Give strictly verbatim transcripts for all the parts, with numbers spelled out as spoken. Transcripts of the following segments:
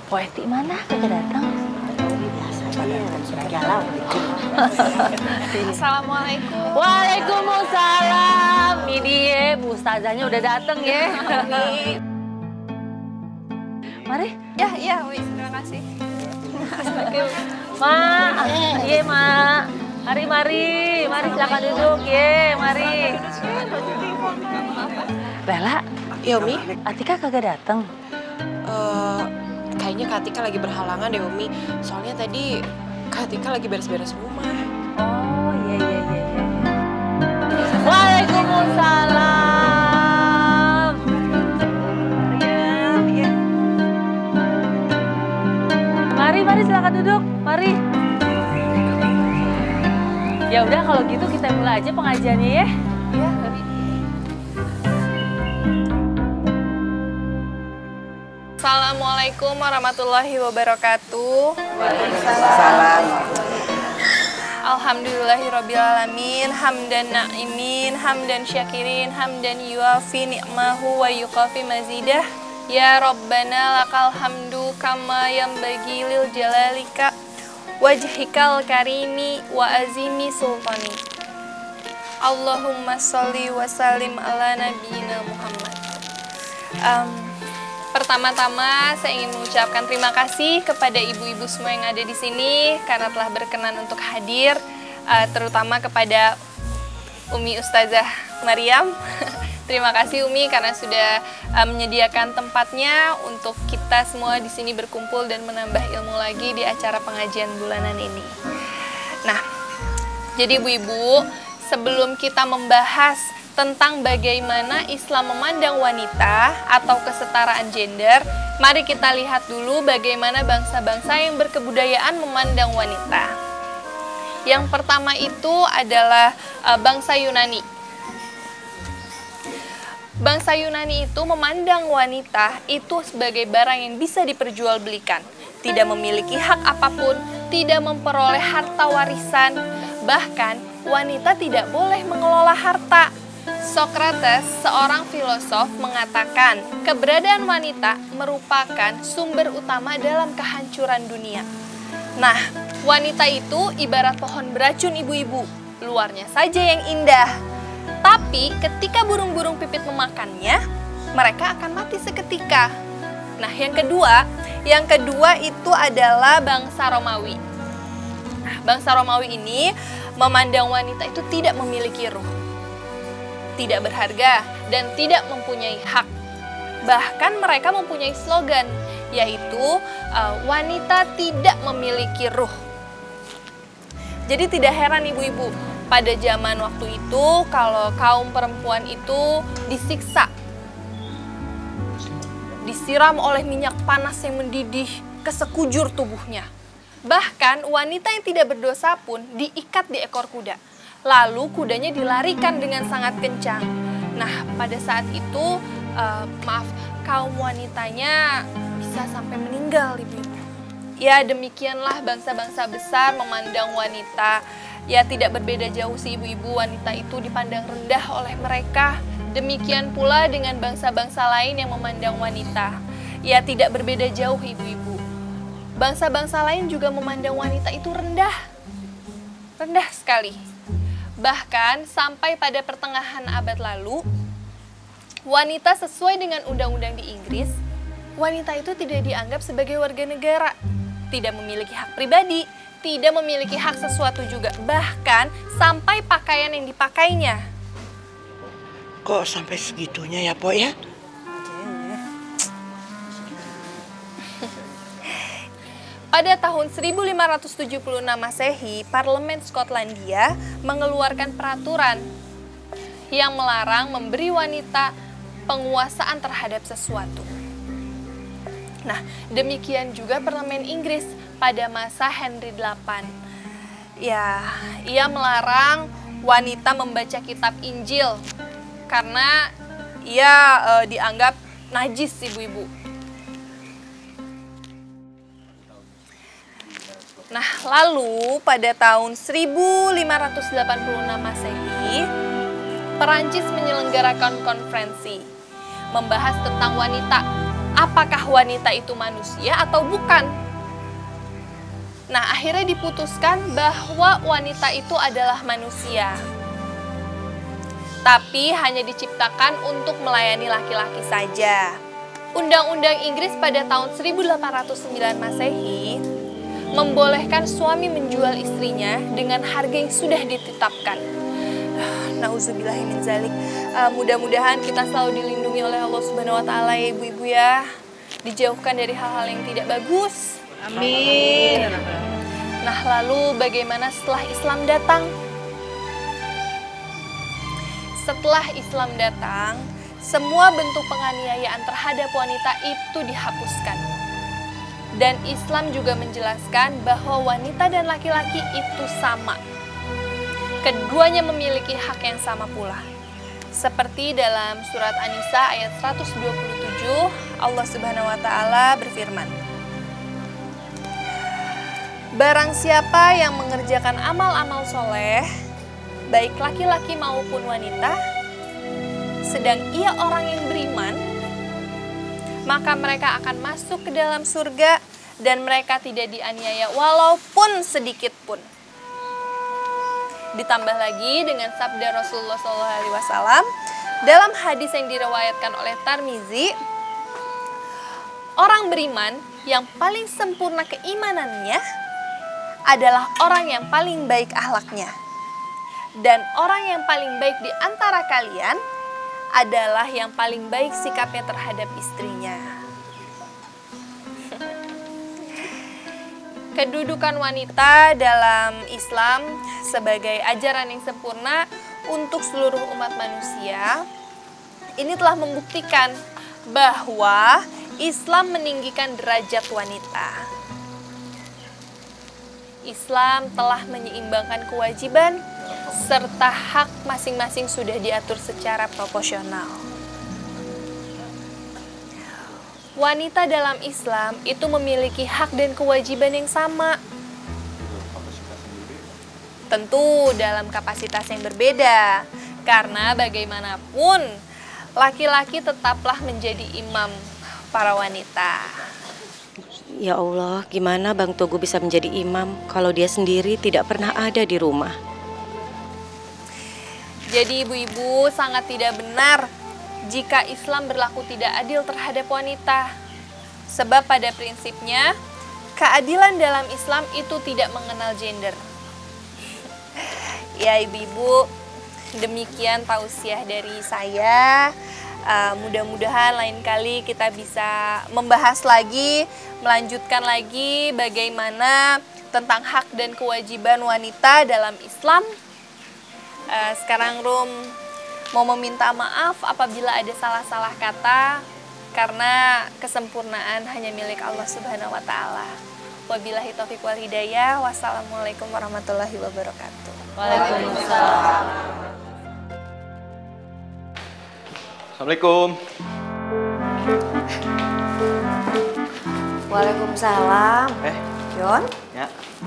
Poeti mana? Kagak datang. Assalamualaikum. Waalaikumsalam. Ini dia, Bu Ustazahnya udah datang ya. Mari. Ya, ya, Wi, terima kasih. Ma, iya Ma. Mari, mari, mari silakan duduk ya, mari. Bella, Ya, Umi. Atika kagak datang. Uh, kayaknya Kak Atika lagi berhalangan deh, Umi. Soalnya tadi Kak Atika lagi beres-beres rumah. Oh, iya, iya, iya. iya. Waalaikumsalam. Ya, ya. Mari, mari silakan duduk. Mari. Ya udah kalau gitu kita mulai aja pengajiannya ya. Ya, Assalamualaikum warahmatullahi wabarakatuh. Waalaikumsalam. Alhamdulillahirrabbilalamin. Hamdan na'imin, hamdan syakirin, hamdan yuafi ni'mahu wa yuqafi mazidah. Ya Rabbana lakal hamdu kama yambagi lil jalalika wajhikal karimi wa azimi sultani. Allahumma sholli wa sallim ala nabiyina Muhammad. Um, Pertama-tama saya ingin mengucapkan terima kasih kepada ibu-ibu semua yang ada di sini karena telah berkenan untuk hadir, uh, terutama kepada Umi Ustazah Maryam. Terima kasih Umi karena sudah uh, menyediakan tempatnya untuk kita semua di sini berkumpul dan menambah ilmu lagi di acara pengajian bulanan ini. Nah, jadi ibu-ibu, sebelum kita membahas tentang bagaimana Islam memandang wanita atau kesetaraan gender, mari kita lihat dulu bagaimana bangsa-bangsa yang berkebudayaan memandang wanita. Yang pertama itu adalah uh, bangsa Yunani. Bangsa Yunani itu memandang wanita itu sebagai barang yang bisa diperjualbelikan, tidak memiliki hak apapun, tidak memperoleh harta warisan, bahkan wanita tidak boleh mengelola harta. Socrates, seorang filosof, mengatakan keberadaan wanita merupakan sumber utama dalam kehancuran dunia. Nah, wanita itu ibarat pohon beracun ibu-ibu, luarnya saja yang indah. Tapi ketika burung-burung pipit memakannya, mereka akan mati seketika. Nah, yang kedua, yang kedua itu adalah bangsa Romawi. Nah, bangsa Romawi ini memandang wanita itu tidak memiliki ruh, tidak berharga, dan tidak mempunyai hak. Bahkan mereka mempunyai slogan, yaitu uh, wanita tidak memiliki ruh. Jadi tidak heran ibu-ibu, pada zaman waktu itu kalau kaum perempuan itu disiksa, disiram oleh minyak panas yang mendidih ke sekujur tubuhnya. Bahkan wanita yang tidak berdosa pun diikat di ekor kuda. Lalu kudanya dilarikan dengan sangat kencang. Nah, pada saat itu, uh, maaf, kaum wanitanya bisa sampai meninggal, ibu-ibu. Ya, demikianlah bangsa-bangsa besar memandang wanita. Ya, tidak berbeda jauh sih ibu-ibu, wanita itu dipandang rendah oleh mereka. Demikian pula dengan bangsa-bangsa lain yang memandang wanita. Ya, tidak berbeda jauh ibu-ibu. Bangsa-bangsa lain juga memandang wanita itu rendah. Rendah sekali. Bahkan sampai pada pertengahan abad lalu, wanita sesuai dengan undang-undang di Inggris, wanita itu tidak dianggap sebagai warga negara, tidak memiliki hak pribadi, tidak memiliki hak sesuatu juga, bahkan sampai pakaian yang dipakainya. Kok sampai segitunya ya, Po ya? Pada tahun seribu lima ratus tujuh puluh enam Masehi, Parlemen Skotlandia mengeluarkan peraturan yang melarang memberi wanita penguasaan terhadap sesuatu. Nah, demikian juga Parlemen Inggris pada masa Henry delapan. Ya, ia melarang wanita membaca kitab Injil karena ia e, dianggap najis ibu-ibu. Nah, lalu pada tahun seribu lima ratus delapan puluh enam Masehi, Perancis menyelenggarakan konferensi membahas tentang wanita apakah wanita itu manusia atau bukan. Nah, akhirnya diputuskan bahwa wanita itu adalah manusia, tapi hanya diciptakan untuk melayani laki-laki saja. Undang-undang Inggris pada tahun seribu delapan ratus sembilan Masehi membolehkan suami menjual istrinya dengan harga yang sudah ditetapkan. Nauzubillahi min zalik. Uh, mudah-mudahan kita selalu dilindungi oleh Allah Subhanahu wa taala ya ibu-ibu ya. Dijauhkan dari hal-hal yang tidak bagus. Amin. Nah, lalu bagaimana setelah Islam datang? Setelah Islam datang, semua bentuk penganiayaan terhadap wanita itu dihapuskan. Dan Islam juga menjelaskan bahwa wanita dan laki-laki itu sama. Keduanya memiliki hak yang sama pula. Seperti dalam surat An-Nisa ayat seratus dua puluh tujuh, Allah Subhanahu wa taala berfirman, barang siapa yang mengerjakan amal-amal soleh, baik laki-laki maupun wanita, sedang ia orang yang beriman, maka mereka akan masuk ke dalam surga dan mereka tidak dianiaya walaupun sedikit pun. Ditambah lagi dengan sabda Rasulullah shallallahu alaihi wasallam dalam hadis yang diriwayatkan oleh Tirmizi, orang beriman yang paling sempurna keimanannya adalah orang yang paling baik akhlaknya, dan orang yang paling baik di antara kalian adalah yang paling baik sikapnya terhadap istrinya. Kedudukan wanita dalam Islam sebagai ajaran yang sempurna untuk seluruh umat manusia ini telah membuktikan bahwa Islam meninggikan derajat wanita. Islam telah menyeimbangkan kewajiban serta hak masing-masing sudah diatur secara proporsional. Wanita dalam Islam itu memiliki hak dan kewajiban yang sama. Tentu dalam kapasitas yang berbeda, karena bagaimanapun laki-laki tetaplah menjadi imam para wanita. Ya Allah, gimana Bang Togo bisa menjadi imam kalau dia sendiri tidak pernah ada di rumah? Jadi ibu-ibu sangat tidak benar jika Islam berlaku tidak adil terhadap wanita. Sebab pada prinsipnya, keadilan dalam Islam itu tidak mengenal gender. Ya ibu-ibu, demikian tausiah dari saya. Uh, mudah-mudahan lain kali kita bisa membahas lagi, melanjutkan lagi bagaimana tentang hak dan kewajiban wanita dalam Islam. Uh, sekarang Rum mau meminta maaf apabila ada salah-salah kata, karena kesempurnaan hanya milik Allah Subhanahu wa taala. Wabillahi taufiq wal hidayah. Wassalamualaikum warahmatullahi wabarakatuh. Waalaikumsalam. Assalamualaikum. Waalaikumsalam. Eh, John, ya.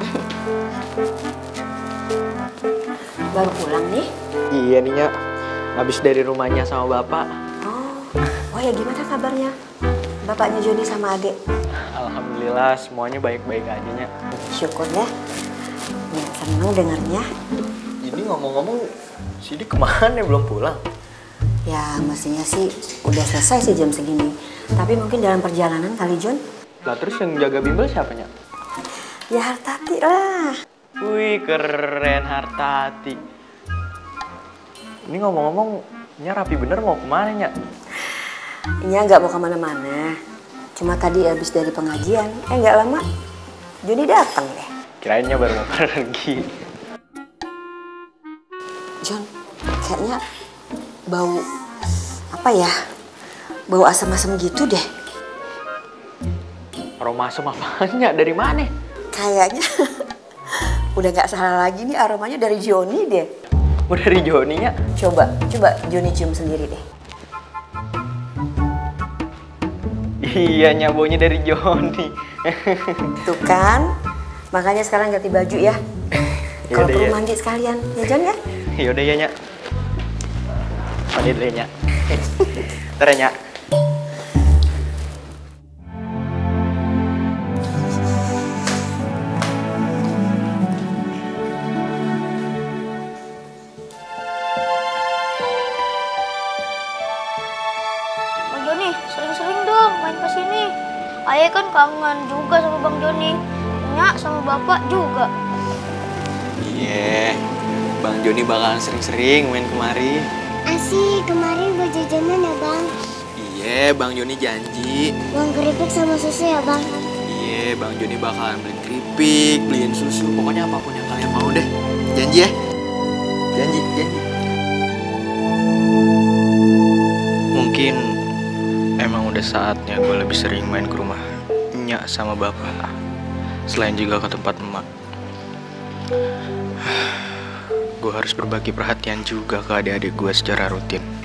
baru pulang nih? Iya nih, Nya. Habis dari rumahnya sama Bapak. Oh, oh ya gimana kabarnya? Bapaknya Joni sama Ade? Alhamdulillah semuanya baik-baik aja, Nya. Syukur ya. Ya, seneng dengarnya. Ini ngomong-ngomong, Sidi kemana belum pulang? Ya, mestinya sih udah selesai sih jam segini. Tapi mungkin dalam perjalanan kali, John. Lah terus yang jaga bimbel siapa, Nya? Ya Hartati lah. Wih, keren Hartati. Ini ngomong-ngomong, Nya rapi bener mau kemana, Nya? Nya nggak mau kemana-mana. Cuma tadi habis dari pengajian. Eh, nggak lama, Joni datang deh. Kirain Nya baru mau pergi. John, kayaknya bau apa ya? Bau asam-asam gitu deh. Aroma asam apaan, Nya? Dari mana? Kayaknya udah nggak salah lagi nih, aromanya dari Joni deh. Oh, dari Joni, Nya? Coba, coba Joni cium sendiri deh. Iya, Nya, baunya dari Joni. Tuh kan, makanya sekarang ganti baju ya. Kalau Yaudah, perlu ya. mandi sekalian, ya John ya? Yaudah ya, Nya. Mandi dulu ya, Nya. Ntar ya, Nya. Ayah kan kangen juga sama Bang Joni. Nyak sama Bapak juga. Iya, Bang Joni bakalan sering-sering main kemari. Asik, kemarin buat jajanan ya Bang. Iya, Bang Joni janji. Uang keripik sama susu ya Bang. Iya, Bang Joni bakalan beliin keripik, beliin susu, pokoknya apapun yang kalian mau deh. Janji ya? Janji, janji. Mungkin emang udah saatnya gue lebih sering main ke rumah Nyak sama Bapak, selain juga ke tempat emak. Gue harus berbagi perhatian juga ke adik-adik gue secara rutin.